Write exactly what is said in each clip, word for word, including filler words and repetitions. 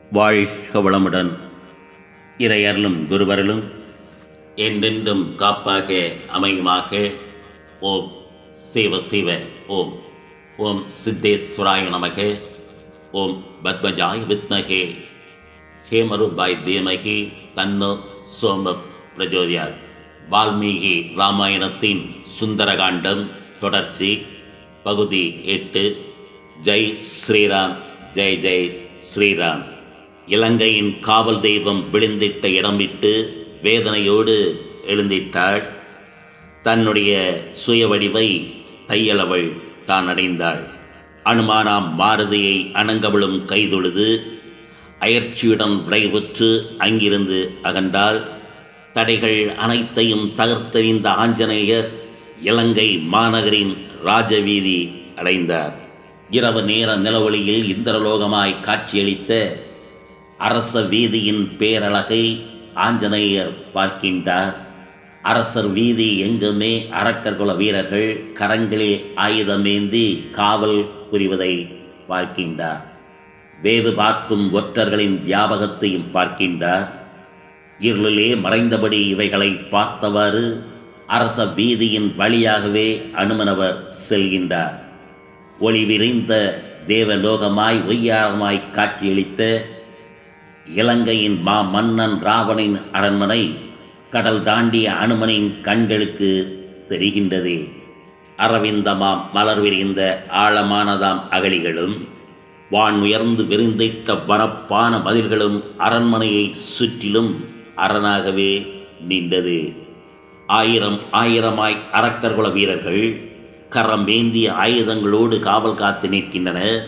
வாழ்க வளமுடன். இறையருளும் குருவருளும் என்றென்றும் காப்பாக அமையுமாக. ஓம் சிவ சிவ ஓம். ஓம் சித்தேஸ்வராய நமக. ஓம் பத்மஜாய வித்மகே ஹேமருபாய் தீமகி தன்னோ சோம பிரஜோதியார். வால்மீகி ராமாயணத்தின் சுந்தரகாண்டம் தொடர்ச்சி பகுதி எட்டு. ஜெய் ஸ்ரீராம், ஜெய் ஜெய் ஸ்ரீராம். இலங்கையின் காவல் தெய்வம் விழுந்திட்ட இடம் விட்டு வேதனையோடு எழுந்திட்டாள். தன்னுடைய சுய வடிவை தையலவள் தான் அடைந்தாள். அனுமானாம் மாருதியை அணங்கவளும் கைதொழுது அயற்சியுடன் விடைபெற்று அங்கிருந்து அகன்றாள். தடைகள் அனைத்தையும் தகர்த்தெறிந்த ஆஞ்சநேயர் இலங்கை மாநகரின் ராஜவீதி அடைந்தார். இரவு நேர நிலவொளியில் இந்திரலோகமாய் காட்சியளித்த அரச வீதியின் பேரழகை ஆஞ்சநேயர் பார்க்கின்றார். அரசர் வீதி எங்குமே அரக்கர்குல வீரர்கள் கரங்களில் ஆயுதமேந்தி காவல் புரிவதை பார்க்கின்றார். வேறு பார்க்கும் ஒற்றர்களின் வியாபகத்தையும் பார்க்கின்றார். இருளிலே மறைந்தபடி இவைகளை பார்த்தவாறு அரச வீதியின் வழியாகவே அனுமனவர் செல்கின்றார். ஒளி விரிந்த தேவலோகமாய் ஒய்யாரமாய் காட்சியளித்த இலங்கையின் மா மன்னன் ராவணின் அரண்மனை கடல் தாண்டிய அனுமனின் கண்களுக்கு தெரிகின்றது. அரவிந்தமாம் மலர் விரிந்த ஆழமானதாம் அகழிகளும் வான் உயர்ந்து விரிந்திட்ட வனப்பான மதில்களும் அரண்மனையை சுற்றிலும் அரணாகவே நின்றது. ஆயிரம் ஆயிரமாய் அரக்கர்குல வீரர்கள் கரமேந்திய ஆயுதங்களோடு காவல் காத்து நிற்கின்றனர்.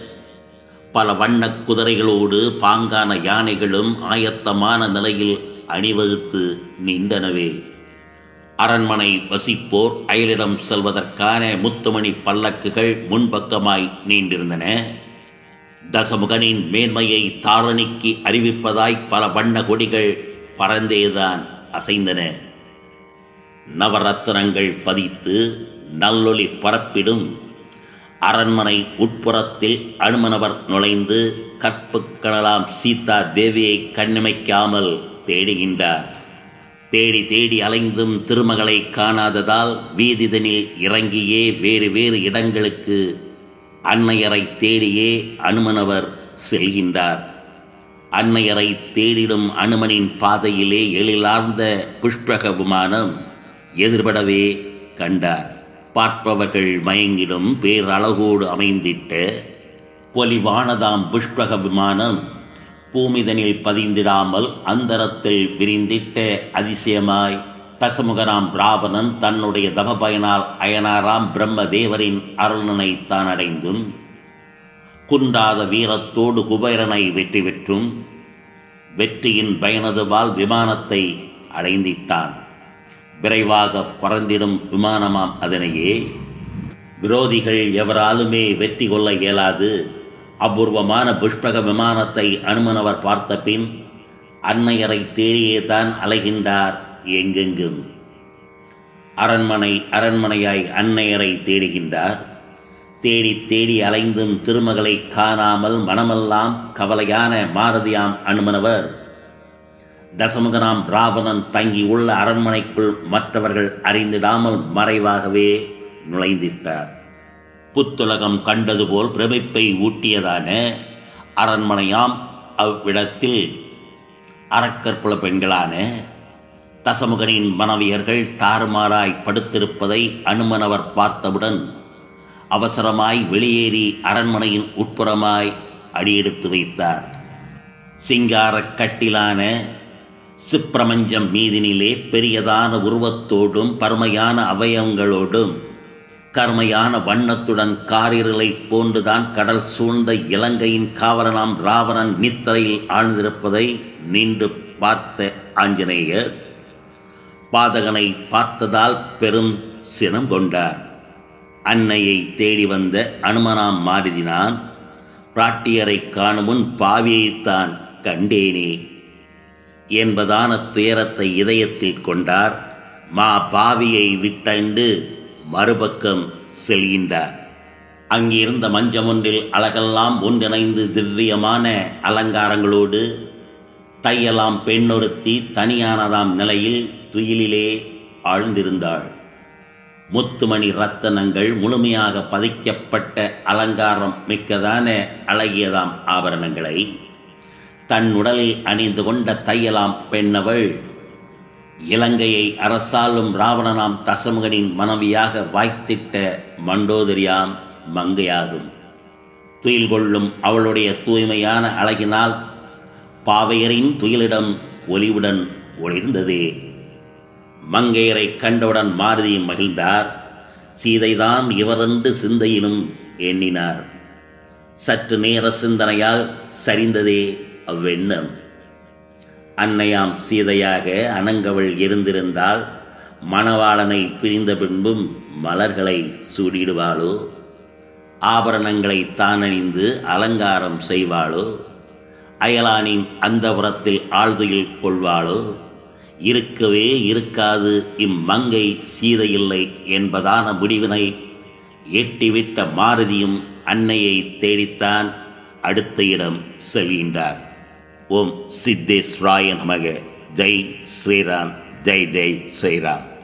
பல வண்ண குதிரைகளோடு பாங்கான யானைகளும் ஆயத்தமான நிலையில் அணிவகுத்து நின்றனவே. அரண்மனை வசிப்போர் அயலிடம் செல்வதற்கான முத்துமணி பல்லக்குகள் முன்பக்கமாய் நீண்டிருந்தன. தசமுகனின் மேன்மையை தாரணிக்கு அறிவிப்பதாய் பல வண்ண கொடிகள் பறந்தேதான் அசைந்தன. நவரத்னங்கள் பதித்து நல்லொளி பரப்பிடும் அரண்மனை உட்புறத்தில் அனுமனவர் நுழைந்து கற்பு கணலாம் சீதா தேவியை கண்ணிமைக்காமல் தேடுகின்றார். தேடி தேடி அலைந்தும் திருமகளை காணாததால் வீதிதனில் இறங்கியே வேறு வேறு இடங்களுக்கு அன்னையரை தேடியே அனுமனவர் செல்கின்றார். அன்னையரை தேடிடும் அனுமனின் பாதையிலே எழிலார்ந்த புஷ்பக விமானம் எதிர்படவே கண்டார். பார்ப்பவர்கள் மயங்கிடும் பேரழகோடு அமைந்திட்ட பொலிவானதாம் புஷ்பக விமானம் பூமிதனில் பதிந்திடாமல் அந்தரத்தில் விரிந்திட்ட அதிசயமாய் தசமுகனாம் ராவணன் தன்னுடைய தவபயனால் அயனாராம் பிரம்மதேவரின் அருளனை தான் அடைந்தும் குன்றாத வீரத்தோடு குபேரனை வெற்றி பெற்றும் வெற்றியின் பயனதுவால் விமானத்தை அடைந்திட்டான். விரைவாக பறந்திடும் விமானமாம் அதனையே விரோதிகள் எவராலுமே வெற்றி கொள்ள இயலாது. அபூர்வமான புஷ்பக விமானத்தை அனுமனவர் பார்த்த பின் அன்னையரை தேடியே தான் அலைகின்றார் எங்கெங்கும். அரண்மனை அரண்மனையாய் அன்னையரை தேடுகின்றார். தேடி தேடி அலைந்தும் திருமகளை காணாமல் மனமெல்லாம் கவலையான மாருதியாம் அனுமனவர் தசமுகனாம் ராவணன் தங்கி உள்ள அரண்மனைக்குள் மற்றவர்கள் அறிந்திடாமல் மறைவாகவே நுழைந்திட்டார். புத்துலகம் கண்டது போல் பிரமிப்பை ஊட்டியதான அரண்மனையாம் அவ்விடத்தில் அரக்கற்புல பெண்களான தசமுகனின் மனைவியர்கள் தாறுமாறாய் படுத்திருப்பதை அனுமனவர் பார்த்தவுடன் அவசரமாய் வெளியேறி அரண்மனையின் உட்புறமாய் அடியெடுத்து வைத்தார். சிங்காரக் கட்டிலான சிப்பிரமஞ்சம் மீதினிலே பெரியதான உருவத்தோடும் பருமையான அவயவங்களோடும் கருமையான வண்ணத்துடன் காரிருளை போன்றுதான் கடல் சூழ்ந்த இலங்கையின் காவலனாம் ராவணன் நித்திரையில் ஆழ்ந்திருப்பதை நின்று பார்த்த ஆஞ்சநேயர் பாதகனை பார்த்ததால் பெரும் சினம் கொண்டார். அன்னையை தேடி வந்த அனுமனாம் மாருதினான் பிராட்டியரை காணுமுன் பாவியைத்தான் கண்டேனே என்பதான துயரத்தை இதயத்தில் கொண்டார். மா பாவியை விட்டண்டு மறுபக்கம் செல்கின்றார். அங்கிருந்த மஞ்சம் ஒன்றில் அழகெல்லாம் ஒன்றிணைந்து திவ்யமான அலங்காரங்களோடு தையலாம் பெண்ணொருத்தி தனியானதாம் நிலையில் துயிலிலே ஆழ்ந்திருந்தாள். முத்துமணி ரத்தனங்கள் முழுமையாக பதிக்கப்பட்ட அலங்காரம் மிக்கதான அழகியதாம் ஆபரணங்களை தன் உடலில் அணிந்து கொண்ட தையலாம் பெண்ணவள் இலங்கையை அரசாளும் ராவணனாம் தசமுகனின் மனைவியாக வாய்த்திட்ட மண்டோதரியாம் மங்கையாகும். துயில் கொள்ளும் அவளுடைய தூய்மையான அழகினால் பாவையரின் துயிலிடம் ஒளிவுடன் ஒளிர்ந்ததே. மங்கையரை கண்டவுடன் மாருதியும் மகிழ்ந்தார். சீதைதான் இவரென்று சிந்தையிலும் எண்ணினார். சற்று நேர சிந்தனையால் சரிந்ததே அவ்வெண்ணம். அன்னையாம் சீதையாக அனங்கவள் இருந்திருந்தால் மணவாளனை பிரிந்த பின்பும் மலர்களை சூடிடுவாளோ, ஆபரணங்களை தானணிந்து அலங்காரம் செய்வாளோ, அயலானின் அந்தபுரத்தில் ஆழ்துயில் கொள்வாளோ? இருக்கவே இருக்காது இம்மங்கை சீதையில்லை என்பதான முடிவினை எட்டிவிட்ட மாருதியும் அன்னையை தேடித்தான் அடுத்த இடம் செல்கின்றார். ஓம் சித்தேஸ்வராய நமக. ஜெய் ஸ்ரீராம். ஜெய் ஜெய் ஸ்ரீராம்.